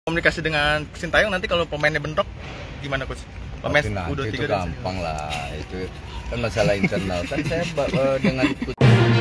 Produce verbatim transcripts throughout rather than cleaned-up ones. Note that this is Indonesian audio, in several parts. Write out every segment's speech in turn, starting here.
Komunikasi dengan Sintayong nanti kalau pemainnya bentrok gimana coach? Pemain nah, U dua puluh tiga itu gampang lah, itu kan masalah internal. Kan saya uh, dengan ikut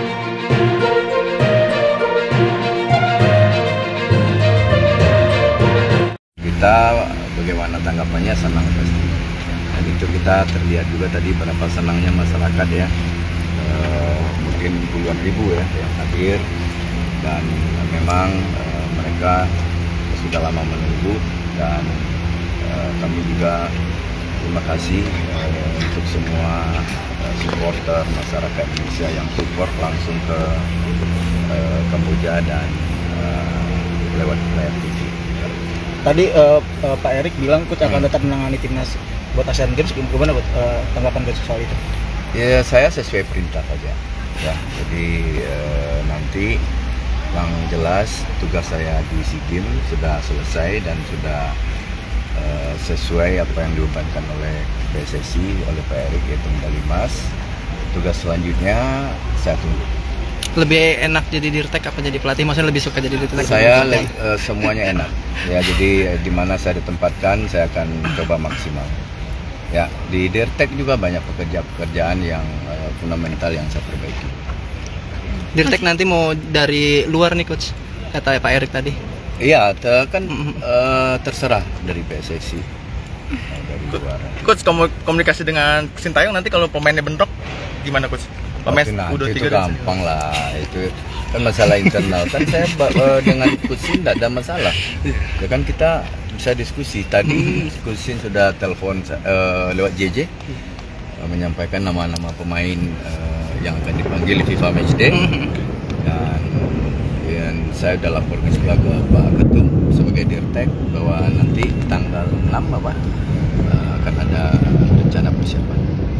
kita bagaimana tanggapannya, senang pasti. Dan itu kita terlihat juga tadi berapa senangnya masyarakat ya, uh, mungkin puluhan ribu ya yang hadir, dan uh, memang uh, mereka sudah lama menunggu, dan uh, kami juga terima kasih uh, untuk semua uh, supporter masyarakat Indonesia yang support langsung ke uh, Kamboja dan uh, lewat layar T V. Tadi uh, uh, Pak Erik bilang coach akan tetap menangani timnas buat Asian Games. Gimana buat uh, tanggapan coach soal itu? Ya, saya sesuai perintah saja. Ya, jadi uh, nanti yang jelas tugas saya di SEA Games sudah selesai dan sudah uh, sesuai apa yang dibebankan oleh P S S I, oleh Pak Erik, yaitu medali emas. Tugas selanjutnya saya tunggu. Lebih enak jadi dirtek apa jadi pelatih? Maksudnya lebih suka jadi dirtek? Saya uh, semuanya enak. Ya, jadi uh, di mana saya ditempatkan saya akan coba maksimal. Ya, di dirtek juga banyak pekerjaan-pekerjaan yang uh, fundamental yang saya perbaiki. Dirtek nanti mau dari luar nih coach, kata Pak Erik tadi. Iya, te kan uh, terserah dari P S S I, uh, dari luar. Coach, komunikasi dengan Sintayong nanti kalau pemainnya bentrok gimana coach? Pemain nah, U dua puluh tiga itu gampang lah, itu kan masalah internal. Kan saya uh, dengan Kusin tidak ada masalah. Ya kan kita bisa diskusi. Tadi Kusin sudah telepon uh, lewat J J uh, menyampaikan nama-nama pemain uh, yang akan dipanggil di FIFA Matchday, dan, dan saya sudah laporkan juga ke Pak Ketum sebagai dirtek bahwa nanti tanggal enam apa uh, akan ada rencana persiapan.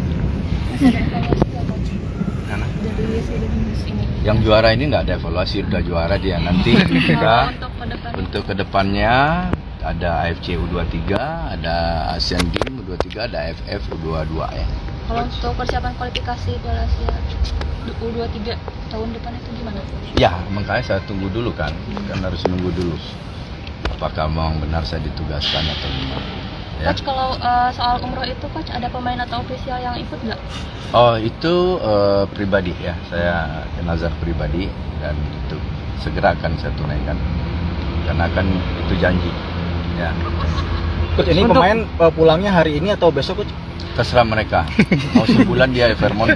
Nah, yang juara ini nggak ada evaluasi, udah juara dia. Nanti kita untuk kedepannya ada A F C U dua puluh tiga, ada Asian Games U dua puluh tiga, ada A F F U dua puluh dua ya. Kalau untuk persiapan kualifikasi Piala Asia U dua puluh tiga tahun depan itu gimana? Ya, makanya saya tunggu dulu kan, kan harus nunggu dulu. Apakah memang benar saya ditugaskan atau gimana? Ya. Coach, kalau uh, soal umroh itu coach ada pemain atau ofisial yang ikut nggak? Oh, itu uh, pribadi ya, saya nazar pribadi, dan itu segera akan saya tunaikan karena kan itu janji. Ya. Coach, ini untuk pemain uh, pulangnya hari ini atau besok coach? Terserah mereka. Mau sebulan dia Vermont.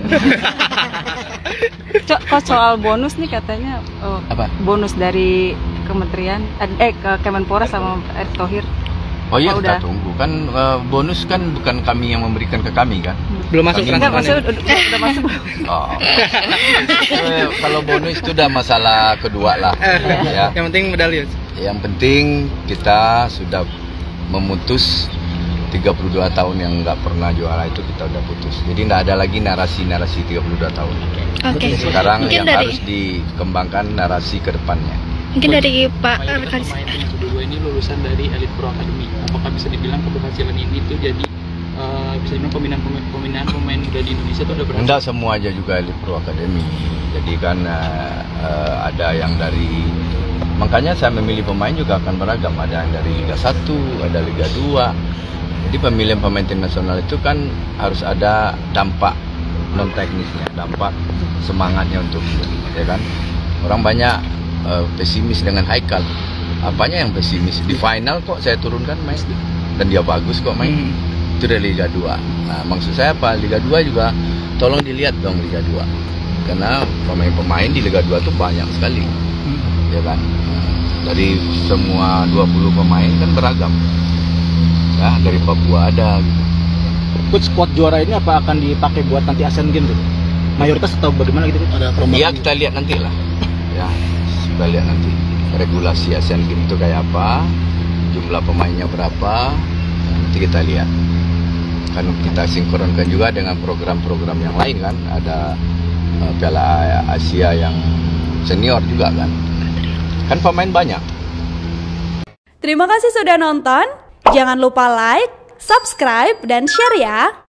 Coach, soal bonus nih katanya uh, apa? Bonus dari kementerian eh ke Kemenpora sama Erick Thohir. Oh iya, oh, kita udah tunggu kan, uh, bonus kan bukan kami yang memberikan ke kami kan. Belum masuk transferannya. Udah, udah, udah masuk. Oh. eh, kalau bonus itu udah masalah kedua lah. Ya. Yang penting medali. Yang penting kita sudah memutus tiga puluh dua tahun yang nggak pernah juara, itu kita udah putus. Jadi nggak ada lagi narasi-narasi tiga puluh dua tahun. Oke. Sekarang Mungkin yang dari, harus dikembangkan narasi ke depannya. Mungkin dari Pak Rekan. Pemain yang kedua ini lulusan dari Elite Pro Academy. Apakah bisa dibilang keberhasilan ini itu jadi uh, bisa dibilang peminat pemain pemain muda di Indonesia itu ada berhasil? Enggak semua aja juga Elite Pro Academy. Jadi kan uh, uh, ada yang dari, makanya saya memilih pemain juga akan beragam. Ada yang dari Liga satu, ada Liga dua. Jadi pemilihan pemain tim nasional itu kan harus ada dampak non teknisnya, dampak semangatnya untuk, ya kan. Orang banyak uh, pesimis dengan Haikal. Apanya yang pesimis? Di final kok saya turunkan main dan dia bagus kok main. Hmm. Itu dari Liga dua. Nah, maksud saya apa? Liga dua juga tolong dilihat dong Liga dua. Karena pemain-pemain di Liga dua tuh banyak sekali. Hmm. Ya kan? Dari semua dua puluh pemain kan beragam. Ya, dari Papua ada gitu. Coach, squad juara ini apa akan dipakai buat nanti Asian Games tuh? Mayoritas atau bagaimana gitu? Ada perombakan? Iya, kita lihat nanti lah. Ya, kita lihat nanti regulasi Asian Games itu kayak apa, jumlah pemainnya berapa, nanti kita lihat. Kan kita sinkronkan juga dengan program-program yang lain kan, ada uh, Piala Asia yang senior juga kan. Kan pemain banyak. Terima kasih sudah nonton. Jangan lupa like, subscribe, dan share ya.